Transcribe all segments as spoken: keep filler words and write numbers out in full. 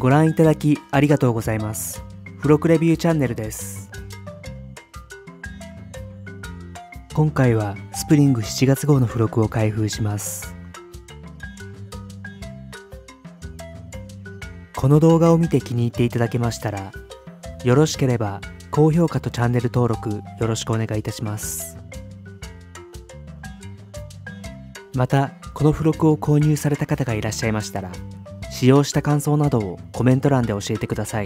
ご覧いただきありがとうございます。付録レビューチャンネルです。今回はスプリングしちがつ号の付録を開封します。この動画を見て気に入っていただけましたら、よろしければ高評価とチャンネル登録よろしくお願いいたします。また、この付録を購入された方がいらっしゃいましたら、使用した感想などをコメント欄で教えてください。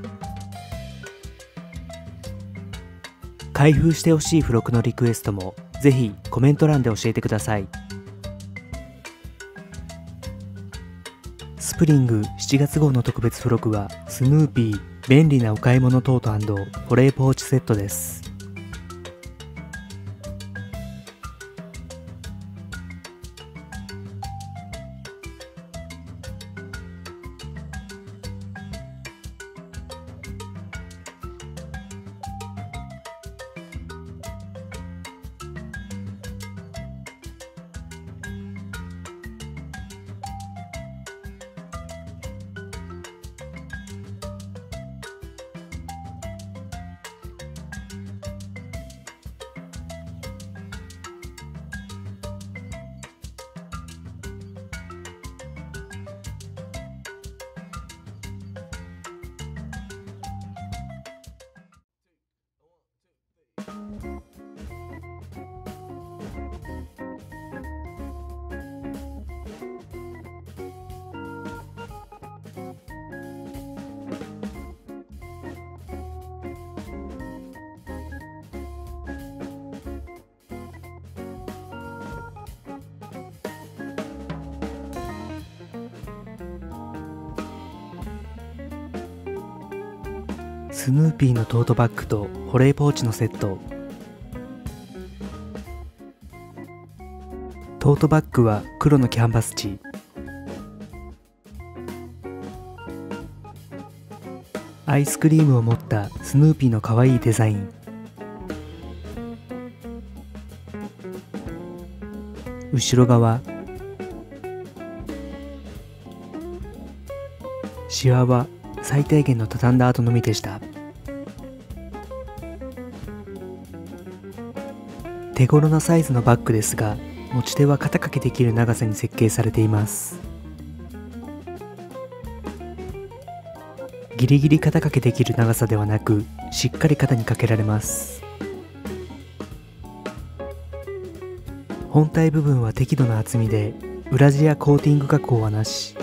開封してほしい付録のリクエストもぜひコメント欄で教えてください。スプリングしちがつ号の特別付録はスヌーピー便利なお買い物トート&保冷ポーチセットです。スヌーピーのトートバッグと保冷ポーチのセット。トートバッグは黒のキャンバス地。アイスクリームを持ったスヌーピーの可愛いデザイン。後ろ側、シワは最低限の畳んだ後のみでした。手頃なサイズのバッグですが、持ち手は肩掛けできる長さに設計されています。ギリギリ肩掛けできる長さではなく、しっかり肩にかけられます。本体部分は適度な厚みで、裏地やコーティング加工はなし。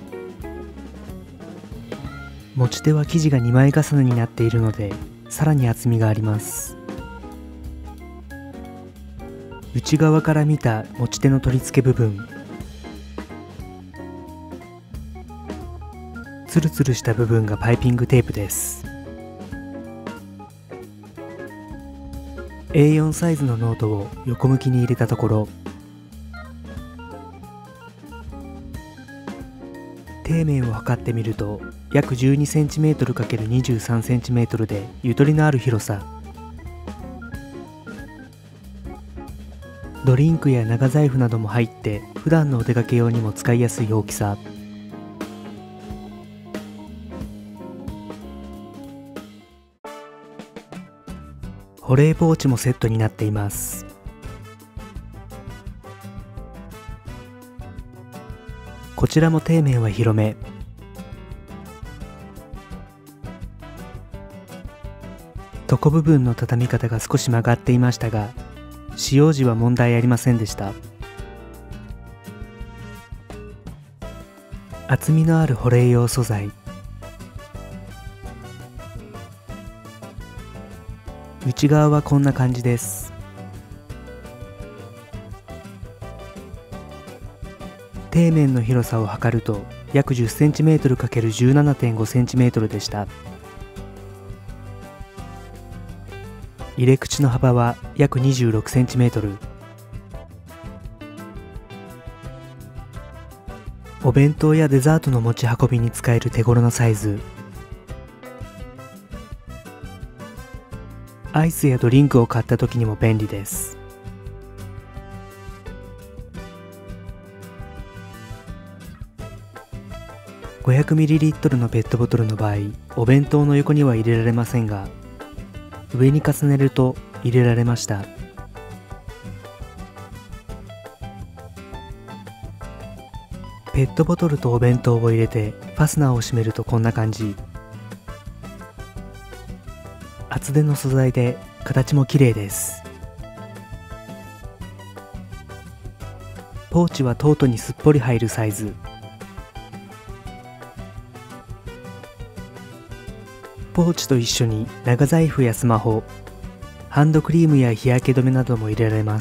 持ち手は生地がにまい重ねになっているので、さらに厚みがあります。内側から見た持ち手の取り付け部分。ツルツルした部分がパイピングテープです。エーよん サイズのノートを横向きに入れたところ、底面を測ってみると約 じゅうにセンチメートルかけるにじゅうさんセンチメートル でゆとりのある広さ。ドリンクや長財布なども入って普段のお出かけ用にも使いやすい大きさ。保冷ポーチもセットになっています。こちらも底面は広め。床部分の畳み方が少し曲がっていましたが、使用時は問題ありませんでした。厚みのある保冷用素材。内側はこんな感じです。底面の広さを測ると約 じゅっセンチメートルかけるじゅうななてんごセンチメートル でした。入れ口の幅は約 にじゅうろくセンチメートル。お弁当やデザートの持ち運びに使える手頃なサイズ。アイスやドリンクを買った時にも便利です。 ごひゃくミリリットル のペットボトルの場合、お弁当の横には入れられませんが、上に重ねると入れられました。ペットボトルとお弁当を入れてファスナーを閉めるとこんな感じ。厚手の素材で形も綺麗です。ポーチはトートにすっぽり入るサイズ。ポーチと一緒に長財布やスマホ、ハンドクリームや日焼け止めなども入れられます。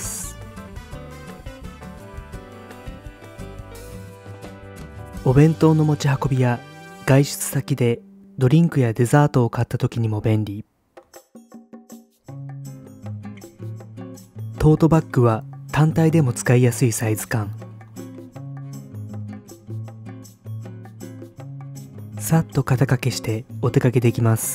お弁当の持ち運びや外出先でドリンクやデザートを買った時にも便利。トートバッグは単体でも使いやすいサイズ感。さっと肩掛けしてお出かけできます。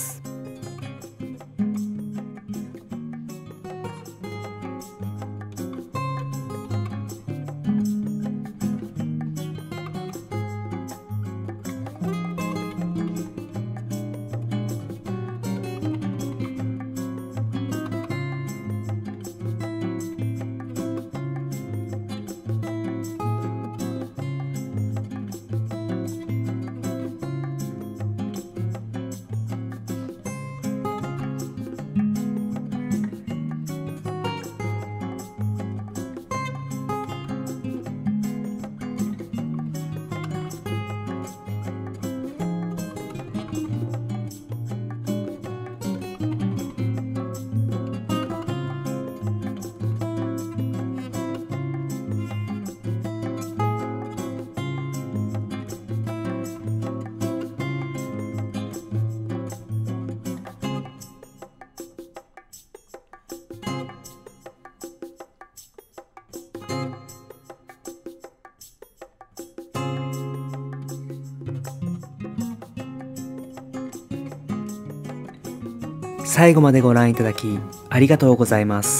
最後までご覧いただきありがとうございます。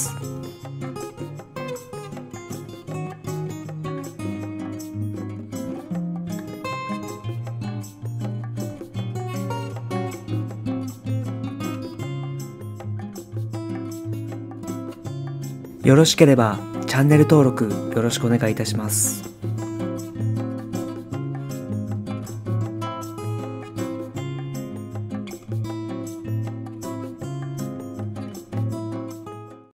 よろしければチャンネル登録よろしくお願いいたします。